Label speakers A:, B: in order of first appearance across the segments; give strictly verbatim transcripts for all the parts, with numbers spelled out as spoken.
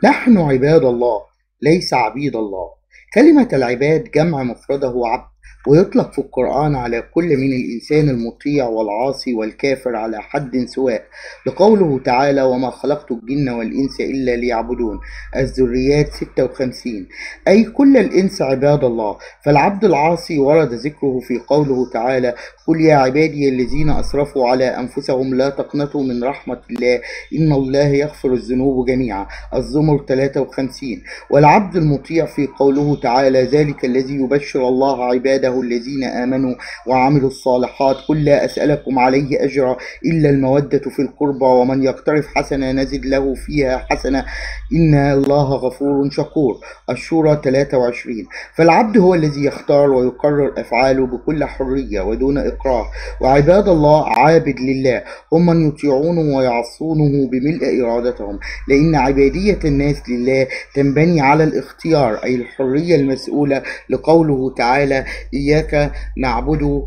A: نحن عباد الله ليس عبيد الله. كلمة العباد جمع مفرده عبد، ويطلق في القرآن على كل من الإنسان المطيع والعاصي والكافر على حد سواء، لقوله تعالى: وما خلقت الجن والإنس إلا ليعبدون. الذريات ستة وخمسين. أي كل الإنس عباد الله. فالعبد العاصي ورد ذكره في قوله تعالى: قل يا عبادي الذين أسرفوا على أنفسهم لا تقنطوا من رحمة الله إن الله يغفر الذنوب جميعا. الزمر ثلاثة وخمسين. والعبد المطيع في قوله تعالى: ذلك الذي يبشر الله عباده الذين آمنوا وعملوا الصالحات قل لا أسألكم عليه أجرا إلا المودة في القربى ومن يقترف حسنة نزد له فيها حسنة إن الله غفور شكور. الشورى ثلاثة وعشرين. فالعبد هو الذي يختار ويقرر أفعاله بكل حرية ودون إكراه. وعباد الله عابد لله هم من يطيعونه ويعصونه بملء إرادتهم، لأن عبادية الناس لله تنبني على الاختيار، أي الحرية المسؤولة، لقوله تعالى: إياك نعبد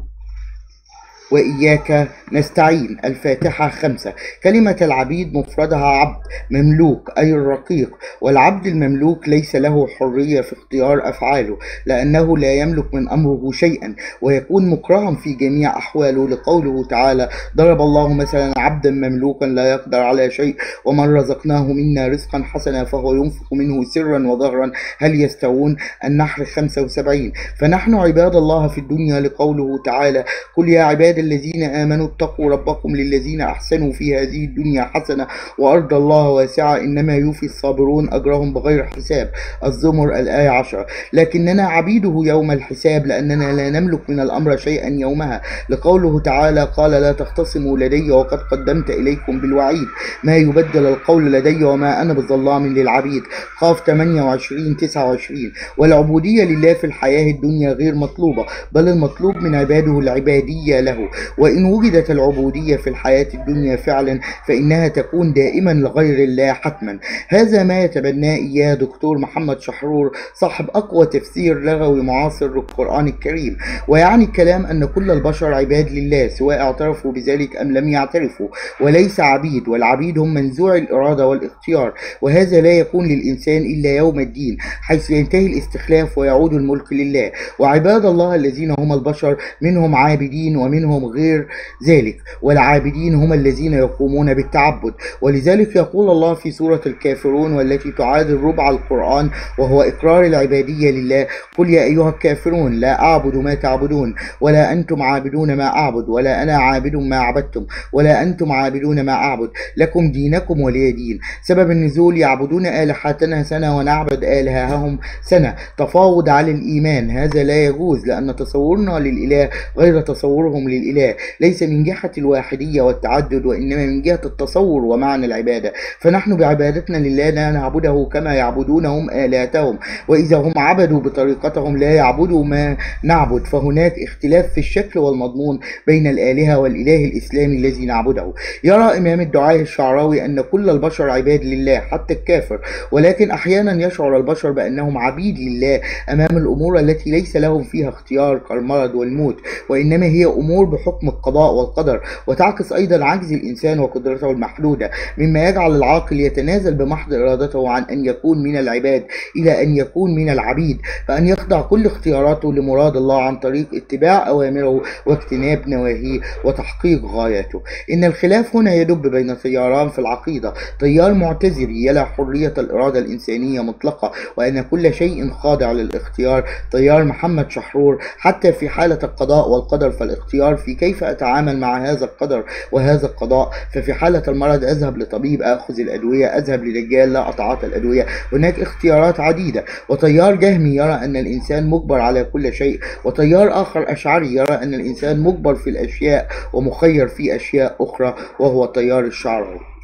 A: وإياك نستعين. الفاتحة خمسة. كلمة العبيد مفردها عبد مملوك، أي الرقيق. والعبد المملوك ليس له حرية في اختيار أفعاله، لأنه لا يملك من أمره شيئا، ويكون مكرها في جميع أحواله، لقوله تعالى: ضرب الله مثلا عبدا مملوكا لا يقدر على شيء ومن رزقناه منا رزقا حسنا فهو ينفق منه سرا وظهرا هل يستوون. النحل خمسة وسبعين. فنحن عباد الله في الدنيا، لقوله تعالى: قل يا عباد الذين آمنوا اتقوا ربكم للذين أحسنوا في هذه الدنيا حسنة وأرض الله واسعة إنما يوفي الصابرون أجرهم بغير حساب. الزمر الآية عشرة. لكننا عبيده يوم الحساب، لأننا لا نملك من الأمر شيئا يومها، لقوله تعالى: قال لا تختصموا لدي وقد قدمت إليكم بالوعيد ما يبدل القول لدي وما أنا بظلام للعبيد. قاف ثمانية وعشرين تسعة وعشرين. والعبودية لله في الحياة الدنيا غير مطلوبة، بل المطلوب من عباده العبادية له. وإن وجدت العبودية في الحياة الدنيا فعلا فإنها تكون دائما لغير الله حتما. هذا ما يتبناه إياه دكتور محمد شحرور، صاحب أقوى تفسير لغوي معاصر للقرآن الكريم، ويعني الكلام أن كل البشر عباد لله سواء اعترفوا بذلك أم لم يعترفوا، وليس عبيد، والعبيد هم منزوع الإرادة والاختيار، وهذا لا يكون للإنسان إلا يوم الدين حيث ينتهي الاستخلاف ويعود الملك لله. وعباد الله الذين هم البشر منهم عابدين ومنهم غير ذلك، والعابدين هم الذين يقومون بالتعبد. ولذلك يقول الله في سورة الكافرون والتي تعادل ربع القرآن وهو إقرار العبادية لله: قل يا أيها الكافرون لا أعبد ما تعبدون ولا أنتم عابدون ما أعبد ولا أنا عابد ما عبدتم ولا أنتم عابدون ما أعبد لكم دينكم ولي دين. سبب النزول: يعبدون آلهتنا سنة ونعبد آلههم سنة. تفاوض على الإيمان، هذا لا يجوز، لأن تصورنا للإله غير تصورهم للإله، ليس من جهة الواحدية والتعدد وإنما من جهة التصور ومعنى العبادة. فنحن بعبادتنا لله لا نعبده كما يعبدونهم آلهتهم، وإذا هم عبدوا بطريقتهم لا يعبدوا ما نعبد، فهناك اختلاف في الشكل والمضمون بين الآلهة والإله الإسلامي الذي نعبده. يرى إمام الدعاة الشعراوي أن كل البشر عباد لله حتى الكافر، ولكن أحيانا يشعر البشر بأنهم عبيد لله أمام الأمور التي ليس لهم فيها اختيار كالمرض والموت، وإنما هي أمور بحكم القضاء والقدر، وتعكس أيضا عجز الإنسان وقدرته المحدودة، مما يجعل العاقل يتنازل بمحض إرادته عن أن يكون من العباد إلى أن يكون من العبيد، فأن يخضع كل اختياراته لمراد الله عن طريق اتباع أوامره واجتناب نواهيه وتحقيق غاياته. إن الخلاف هنا يدب بين تياران في العقيدة: تيار معتزلي يلا حرية الإرادة الإنسانية مطلقة وأن كل شيء خاضع للاختيار، تيار محمد شحرور حتى في حالة القضاء والقدر فالاختيار في كيف أتعامل مع هذا القدر وهذا القضاء. ففي حالة المرض أذهب لطبيب أخذ الأدوية، أذهب لدجال لا أتعاطى الأدوية. هناك اختيارات عديدة. وتيار جهمي يرى أن الإنسان مجبر على كل شيء، وتيار آخر أشعري يرى أن الإنسان مجبر في الأشياء ومخير في أشياء أخرى، وهو تيار الشعراوي.